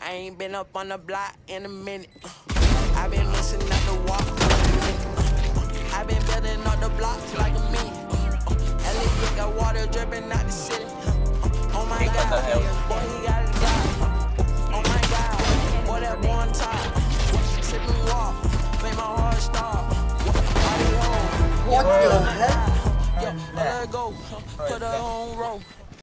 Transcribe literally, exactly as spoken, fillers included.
I ain't been up on the block in a minute. I been missing out the walk. I been building up the blocks like a minute. L A got water dripping out the city. Oh my God, boy, he got it got. Oh my God, boy, that one top. Sipping walk, make my heart stop. What the heck? Yo, let her go, put her on roll.